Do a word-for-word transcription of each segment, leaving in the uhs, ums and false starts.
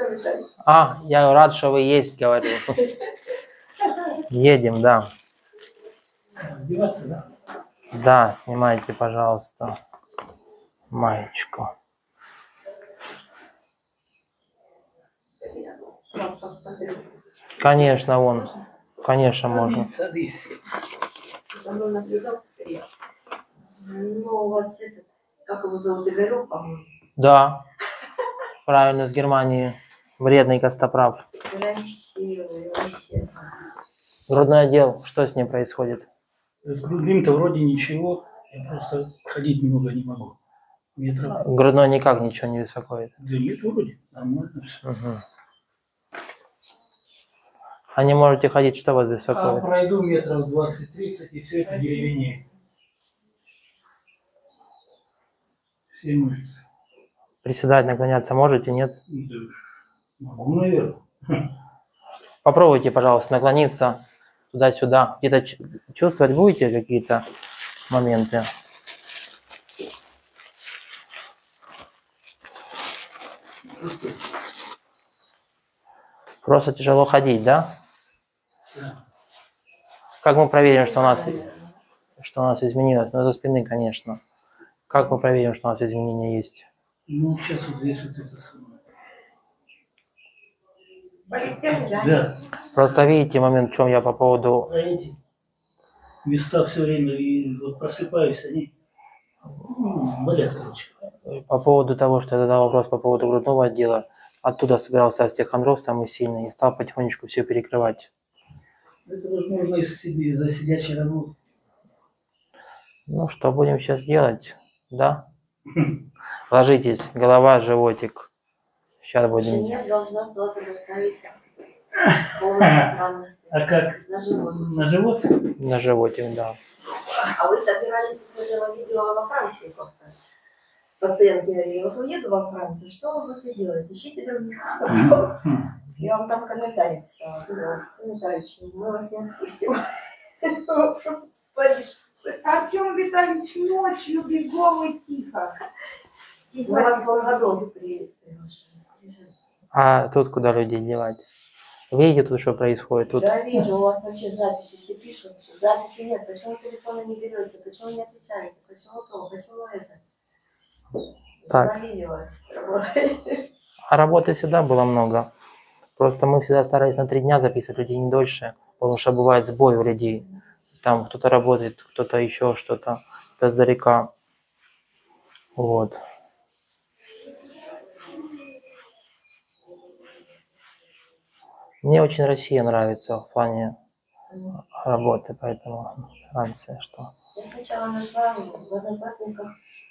А, я рад, что вы есть, говорю. Едем, да. Одеваться, да? Да, снимайте, пожалуйста, маечку. Сам посмотрю. Конечно, вон. Конечно, можно. Садись. За мной наблюдал приятно. Ну, у вас этот, как его зовут, Игорек, по-моему. Да, правильно, с Германии. Вредный костоправ. Красивый вообще. Грудной отдел, что с ним происходит? С грудным-то вроде ничего. Я просто ходить много не могу. Метров. Грудной никак ничего не беспокоит. Да нет, вроде. Нормально все. Угу. А не можете ходить, что вас А беспокоит? пройду метров двадцать-тридцать, и все это деревенеет. Все мышцы. Приседать, наклоняться можете, нет? Да. Могу, наверное. Попробуйте, пожалуйста, наклониться туда-сюда. Где-то чувствовать будете какие-то моменты? Просто тяжело ходить, да? Да. Как мы проверим, что у нас, что у нас изменилось? Ну, из-за спины, конечно. Как мы проверим, что у нас изменения есть? Ну, сейчас вот здесь вот это самое. Полетели, да? Да. Просто видите момент, в чем я по поводу... А эти места все время, и вот просыпаюсь, они ну, болят, короче. По поводу того, что я задал вопрос по поводу грудного отдела, оттуда собирался остеохондроз самый сильный и стал потихонечку все перекрывать. Это возможно из- из-за сидячей работы. Ну, что будем сейчас делать? Да? Ложитесь, голова, животик. Сейчас будем... Женя должна с вас доставить полной сохранности. А как? На живот. На живот? На животик, да. А вы собирались, если я видела во Франции как-то? Пациент говорили, вот уеду во Францию, что вы будете делать? Ищите других. Я вам там комментарий писала. Комментарий, мы вас не отпустим. В Париж. Артем Витальевич, ночью бегом и тихо. У вас Волгодонск приглашен. А тут куда людей девать? Видите тут, что происходит? Тут... Да, вижу, у вас вообще записи, все пишут. Записи нет, почему телефона не берете, почему не отвечаете, почему то, почему это. Так. Завалили вас работой. А работы всегда было много. Просто мы всегда старались на три дня записывать людей, не дольше, потому что бывает сбой у людей. Там кто-то работает, кто-то еще что-то, кто-то за река. Вот. Мне очень Россия нравится в плане работы, поэтому Франция что. Я сначала нашла в одноклассниках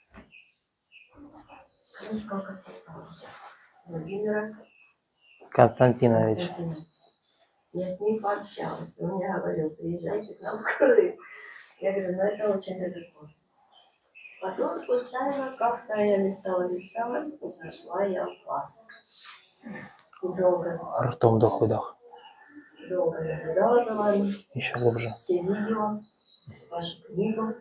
крымского костоправа Владимира Константинович. Константиновича. Я с ним пообщалась, он мне говорил, приезжайте к нам в Крым. Я говорю, ну это очень далеко. Потом случайно как-то я листала, листала, и нашла я класс. Долго. Ртом вдох-выдох. Долго наблюдала за вами. Еще глубже. Все видео, вашу книгу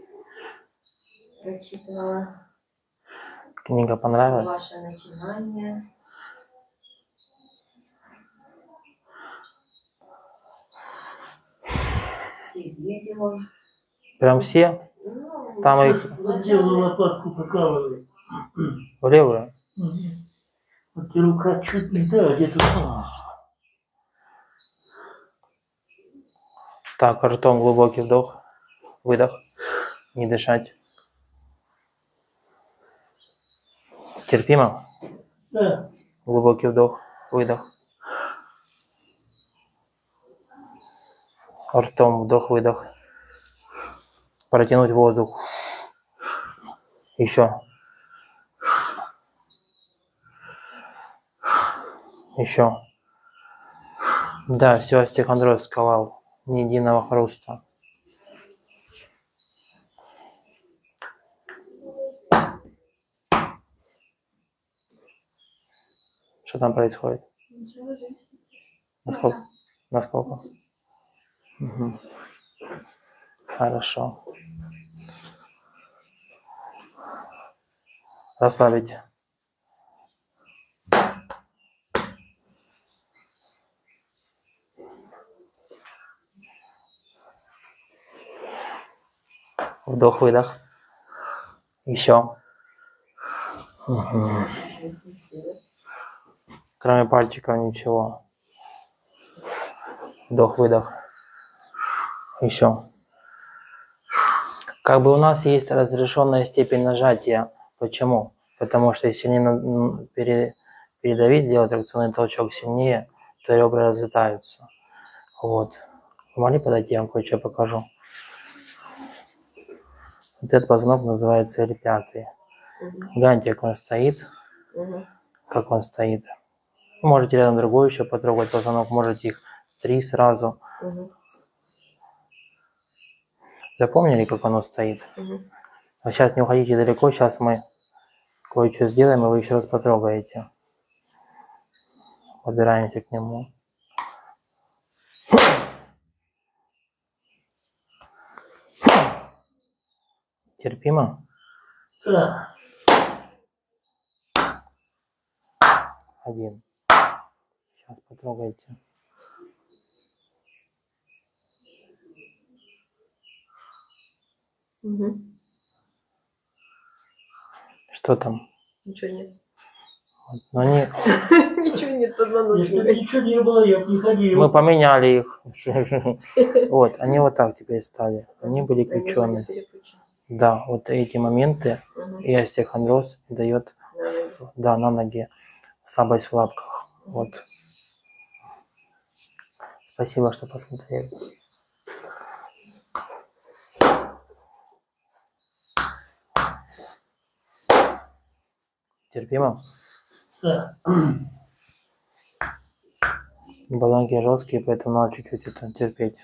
прочитала. Книга понравилась? Ваше начинание. Все видео. Прям все? Ну, Там их Вот делаю лопатку покалываю. в левую? Вот и рука чуть не, да, где-то. Так, ртом глубокий вдох, выдох, не дышать. Терпимо? Да. Глубокий вдох, выдох. Ртом вдох, выдох. Протянуть воздух. Еще. Еще. Да, все, остеохондроз сковал. Ни единого хруста. Что там происходит? Насколько? Насколько? Угу. Хорошо. Расслабить. Вдох-выдох. Еще. Угу. Кроме пальчиков ничего. Вдох-выдох. Еще. Как бы у нас есть разрешенная степень нажатия. Почему? Потому что если не пере, передавить, сделать тракционный толчок сильнее, то ребра разлетаются. Вот. Могли подойти, я вам кое-что покажу. Вот этот позвонок называется Л пять. Угу. Гляньте, как он стоит. Угу. Как он стоит. Можете рядом другой еще потрогать позвонок, можете их три сразу. Угу. Запомнили, как оно стоит? Угу. А сейчас не уходите далеко, сейчас мы кое-что сделаем, и вы еще раз потрогаете. Подбираемся к нему. Терпимо? Да. Один. Сейчас потрогайте. Угу. Что там? Ничего нет. Вот, но нет. Ничего нет, позвоночника. Ничего не было, я приходил. Мы поменяли их. Вот, они вот так теперь стали. Они были крученые. Да, вот эти моменты и остеохондроз дает, да, на ноге слабость в лапках. Вот. Спасибо, что посмотрели. Терпимо? Да. Позвонки жесткие, поэтому надо чуть-чуть это терпеть.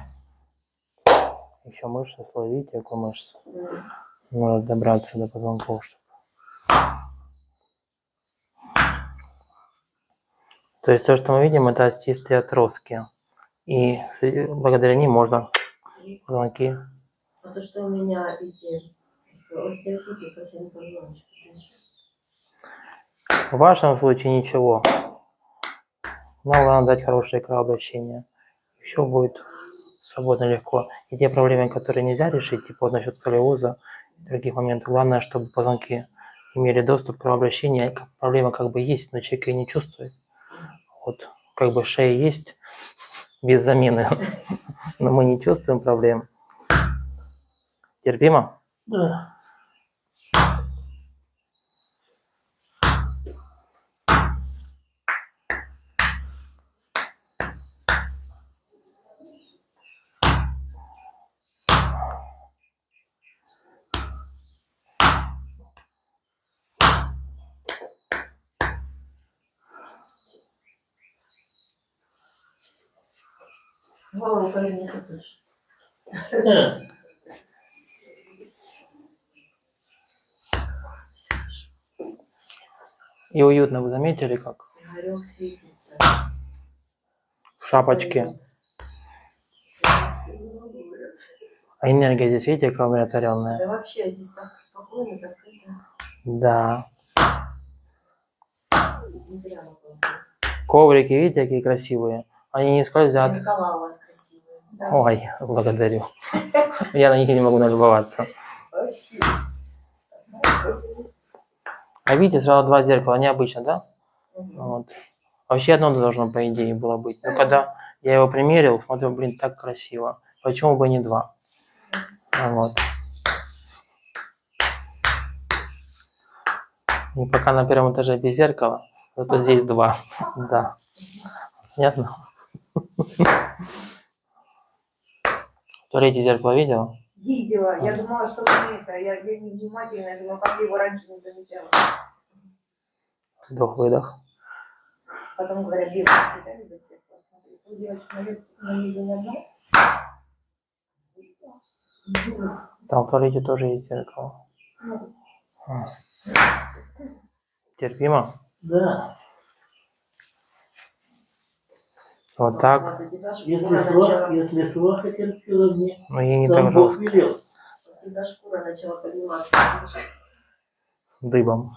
Еще мышцы, слой, видите, какой мышцы? Надо добраться до позвонков, чтобы... То есть то, что мы видим, это остистые отростки. И благодаря ним можно позвонки... А то, что у меня эти остеофиты по всем позвоночникам. В вашем случае ничего. Нам главное дать хорошее кровообращение. И все будет свободно, легко. И те проблемы, которые нельзя решить, типа вот насчет сколиоза и других моментов, главное, чтобы позвонки имели доступ к кровообращению. Проблема как бы есть, но человек ее не чувствует. Вот, как бы шея есть без замены, но мы не чувствуем проблем. Терпимо? Да. Голову поверни, если хочешь. Да. И уютно, вы заметили как? Горох светится. В шапочке. А энергия здесь, видите, какая умиротворенная? Да вообще здесь так спокойно, так это... Да. Не зря мы. Коврики, видите, какие красивые? Они не скользят. Зеркала у вас красивые. Да? Ой, благодарю. Я на них не могу налюбоваться. Вообще. А видите, сразу два зеркала, необычно, да? Угу. Вот. Вообще одно должно, по идее, было быть. Но когда я его примерил, смотрю, блин, так красиво. Почему бы не два? Вот. И пока на первом этаже без зеркала, зато здесь два. Да. Понятно? В туалете зеркало видела? Видела. Я думала, что не это. Я, я не внимательно. Я думала, как я его раньше не замечала. Вдох-выдох. Потом говорят, девочки, да, любят зеркало смотреть. У девочек наверх на низу не одно. Там в туалете тоже есть зеркало. А. Терпимо? Да. Вот так. Если сваха, если сваха терпела мне, Но ей не сам так Бог жестко. велел. У тебя шкура начала подниматься. Дыбом.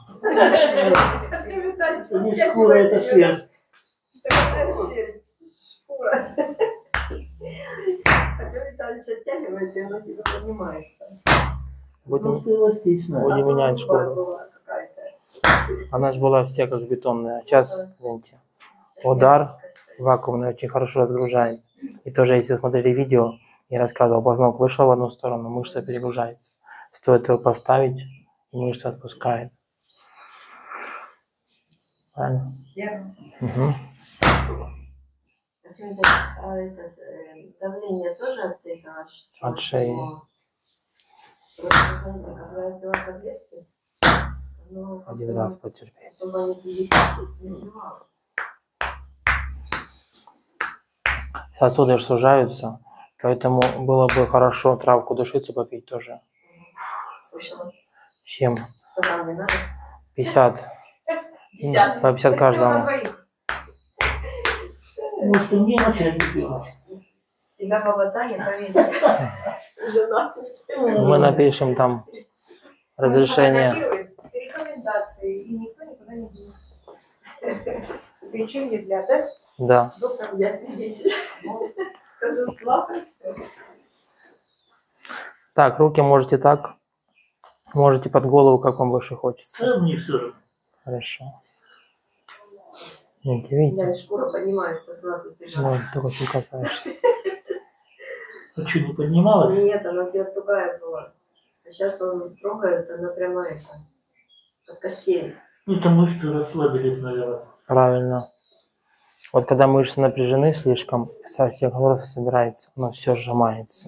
Это не шкура, это шерсть. Шкура. Хотя Виталий оттягивает, и оно типа поднимается. Будем, Просто эластично. будем А менять то труба шкуру. была какая-то. Она же была все как бетонная. А сейчас, видите, удар вакуумный очень хорошо разгружает. И тоже, если смотрели видео, я рассказывал, позвонок вышел в одну сторону, мышца перегружается. Стоит его поставить, и мышца отпускает. Правильно? Верно. Угу. А этот, э, давление тоже от этого? От шеи. Просто, знаете, когда я пила таблетки, ну, Один раз потерпеть. чтобы они сидели, не снималось. Сосуды ж сужаются, поэтому было бы хорошо травку душицу попить тоже. Слышала? Чем? Что там не надо? пятьдесят. пятьдесят. По пятьдесят каждому. Может, и мне начать делать. Тебя баба Таня повесит. Жена. Мы напишем там разрешение. Рекомендации, и никто никуда не будет. Причем не для, да? Да. Доктор, я свидетель. Скажу, слава, все. Так, руки можете так. Можете под голову, как вам больше хочется. Да, мне все равно. Хорошо. Видите, видите? Да, шкура поднимается, смотри, ты же. Ну, только чуть касаешься. А что, не поднималась? Нет, она у тебя тугая была. А сейчас он трогает, она прямо это, от костей. Ну, это мышцы расслабились, наверное. Правильно. Вот когда мышцы напряжены слишком, со всех сторон собирается, оно все сжимается.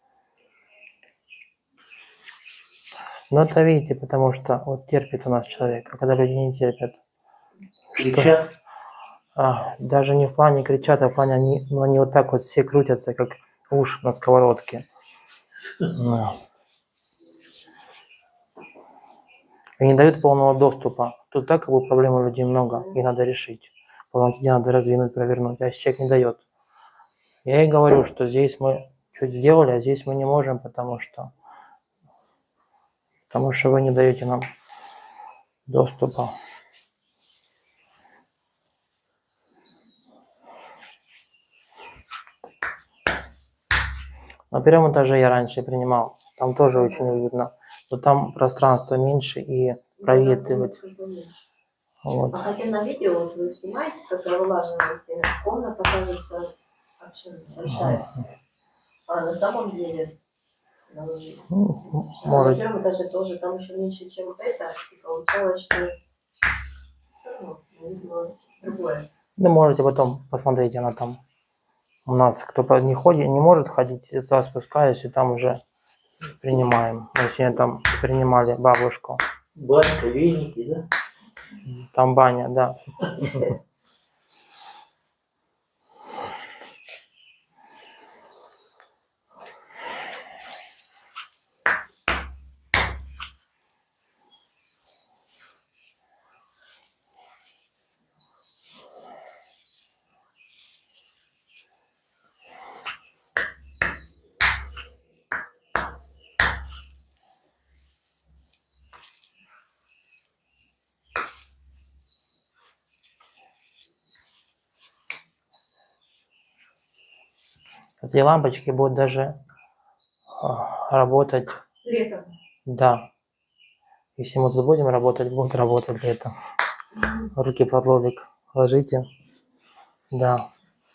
Но это видите, потому что вот терпит у нас человек, а когда люди не терпят, Кричат. А, даже не в плане кричат, а в плане они, ну, они вот так вот все крутятся, как уши на сковородке. Да. И не дают полного доступа. Тут так как бы проблем у людей много, и надо решить. Полнотите надо раздвинуть, провернуть, а если человек не дает. Я и говорю, что здесь мы чуть сделали, а здесь мы не можем, потому что потому что вы не даете нам доступа. На первом этаже я раньше принимал, там тоже очень уютно, но там пространство меньше и проветривать. Вот. А хотя на видео вот вы снимаете, когда вылаживаете, комната кажется вообще большая. А на самом деле, Ну, на может, первом этаже тоже там еще меньше, чем это, и получалось, что ну, видно другое. да можете потом посмотреть, она там у нас, кто не ходит, не может ходить, туда спускаюсь, и там уже принимаем. Мы сегодня там принимали бабушку. Банька, веники, да? Там баня, да. Эти лампочки будут даже а, работать, Летом. да. Если мы тут будем работать, будут работать летом. Руки под лобик ложите. Да.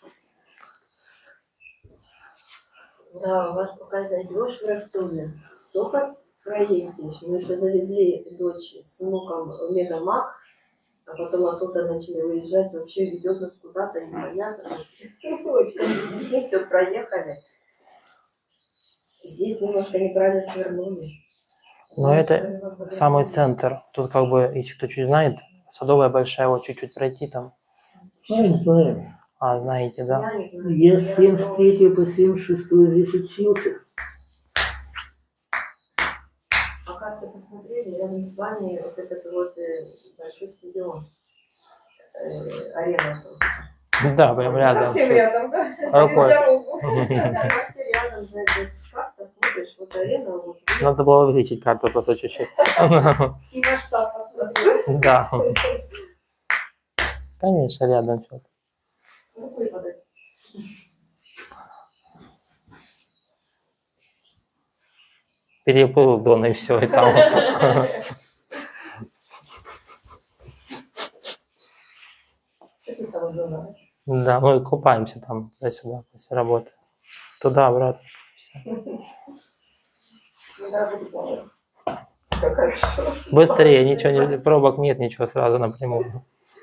Да, у вас пока дойдешь в Ростове, столько проездишь. Мы еще завезли дочь с внуком в Мегамак, а потом оттуда начали выезжать, вообще ведет нас куда-то, непонятно. Очень все проехали. Здесь немножко неправильно свернули. Но это самый центр. Тут как бы, если кто чуть знает, Садовая большая, вот чуть-чуть пройти там. Ну, не знаю. А, знаете, да? Я не знаю. Я с семьдесят третьего по семьдесят шестой здесь учился. А карты посмотрели, рядом с вами вот этот вот э, большой стадион. Э, арена. Да, прям рядом. Совсем рядом, да? Рукой. Через дорогу. Да, ты рядом за этой с карты смотришь, вот арена, вот. Надо было увеличить карту просто чуть-чуть. И масштаб посмотрел. Да. Конечно, рядом что-то. Рукой подать. переплыл Дон и все, и там. Что там было? Да, мы купаемся там туда-сюда после работы. Туда-обратно. Как хорошо. Быстрее, ничего не, пробок нет, ничего, сразу напрямую.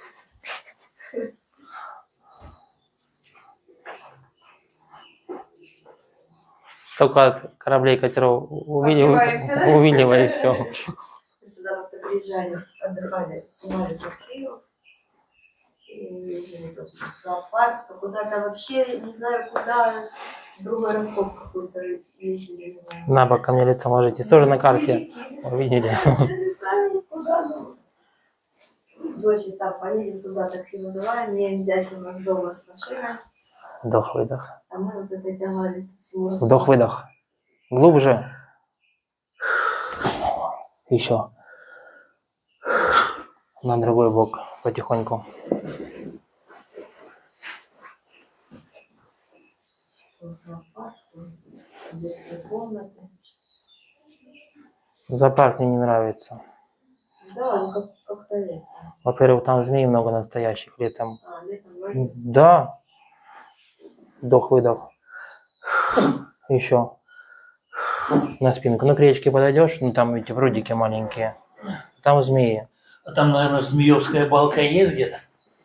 Только от кораблей, катеров увиливай, увиливай и все. Сюда вот приезжали, отдыхали, снимали квартиру. И ездили тут в зоопарк, а куда-то вообще, не знаю куда, другой Ростов какой-то ездили. На бок ко мне лицом ложитесь. Тоже на карте увидели. Не знаю, куда, ну. Дочь там, поедем туда, такси вызываем, мне взять у нас дома с машиной. Вдох-выдох. А мы вот это тягали всему Ростову. Вдох-выдох. Глубже. Еще. На другой бок. Потихоньку. Тут зоопарк, тут детские комнаты. Зоопарк мне не нравится. Да, ну как, как-то лето. Во-первых, там змей много настоящих летом. А, летом лазить. Да. Вдох-выдох. Еще. На спинку. Ну, к речке подойдешь, ну там эти прудики маленькие. Там змеи. А там, наверное, Змеевская балка есть где-то?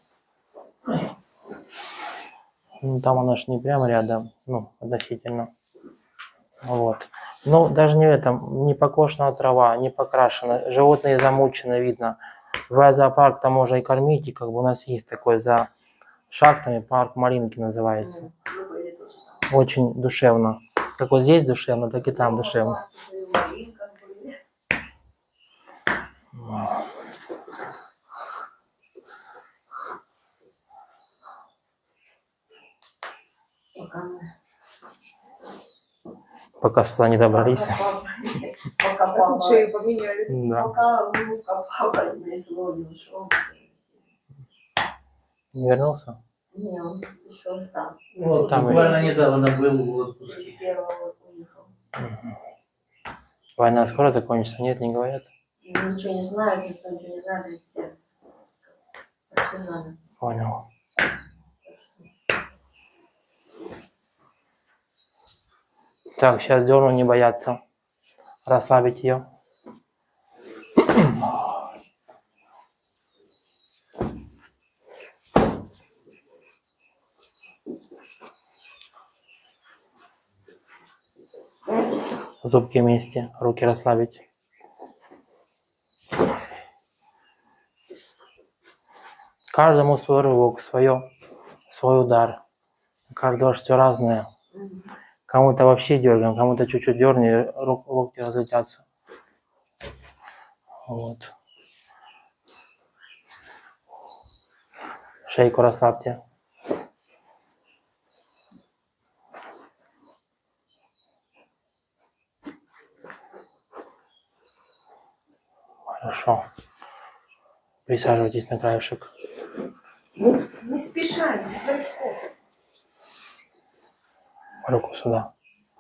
Ну, там она ж не прямо рядом, ну, относительно. Вот. Ну, даже не в этом, не покошена трава, не покрашена, животные замучены, видно. В зоопарк там можно и кормить, и как бы у нас есть такой за шахтами парк Малинки называется. Мы были тоже там. Очень душевно. Как вот здесь душевно, так и там душевно. И в Малинках были. Пока мы... Пока сюда не добрались. Пока папа... Шею поменяли. Да. Пока внука папа не свой ушел. Не вернулся? Не, он еще там. Вот, Там буквально недавно был в С отпуске. первого уехал. Война скоро закончится? Нет, не говорят. Ничего не знают, никто ничего не знает, ведь все партизаны. Понял. Так, сейчас дерну, не бояться. Расслабить ее. Зубки вместе, руки расслабить. Каждому свой рывок, свое, свой удар. У каждого все разное. Кому-то вообще дергаем, кому-то чуть-чуть дерни, рук, локти разлетятся. Вот. Шейку расслабьте. Хорошо. Присаживайтесь на краешек. Не спеша, не происходит. Руку сюда.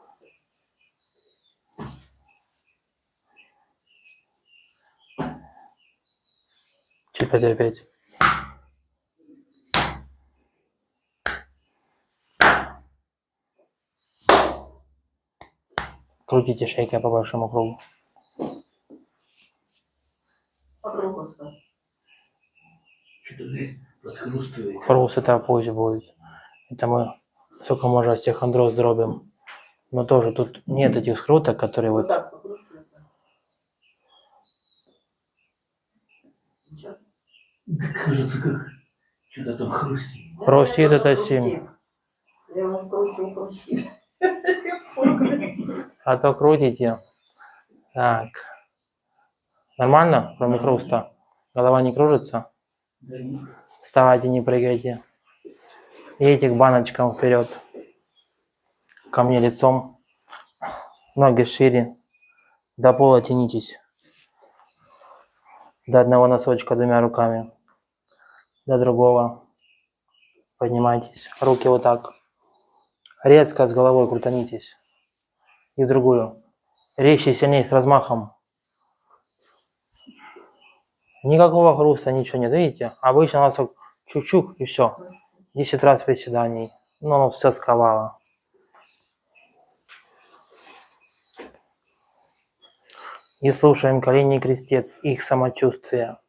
Чуть потерпеть. Крутите шейкой по большому кругу. По кругу свой. Что-то здесь подхрустывает. Хруст это пусть будет. Это мы сколько можно остеохондроз дробим. Но тоже тут нет этих скруток, которые Вот вот... так покрутил. Ничего. Да кажется, как что-то там хрустит. Хрустит Да, это тоже сим. хрустит. Я вам кручу, хрустит. А то крутите. Так. Нормально, кроме хруста? Голова не кружится? Да нет. Вставайте, не прыгайте. Едете к баночкам вперед. Ко мне лицом. Ноги шире. До пола тянитесь. До одного носочка двумя руками. До другого. Поднимайтесь. Руки вот так. Резко с головой крутанитесь. И в другую. резче, сильнее, с размахом. Никакого хруста, ничего нет, видите? Обычно у нас вот чук-чук и все. десять раз приседаний. Но оно все сковало. И слушаем колени и крестец, их самочувствие.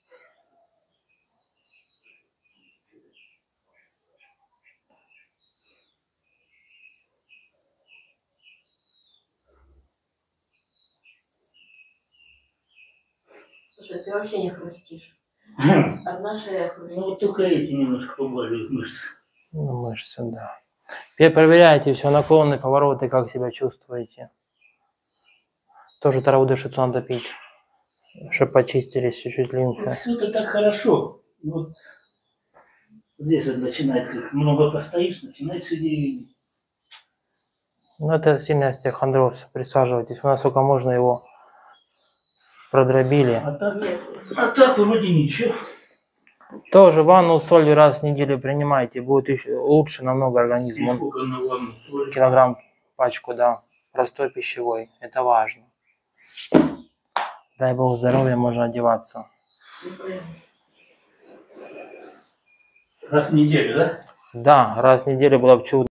Слушай, ты вообще не хрустишь. Одна шея хрустит. Ну вот только эти немножко побаливают мышцы. Ну, мышцы, да. Теперь проверяйте все наклоны, повороты, как себя чувствуете. Тоже траву дышицу надо пить, чтобы почистились чуть-чуть лимфы. Все это так хорошо. Вот здесь вот начинает, как много постоишь, начинает все деревень. Ну, это сильный остеохондроз. Присаживайтесь. У нас сколько можно его продробили. А так, а так вроде ничего. Тоже ванну с солью раз в неделю принимайте. Будет еще лучше намного И организму. сколько на ванну соли. Килограмм пачку, да. Простой пищевой. Это важно. Дай бог здоровья, можно одеваться. Раз в неделю, да? Да, раз в неделю было бы чудо.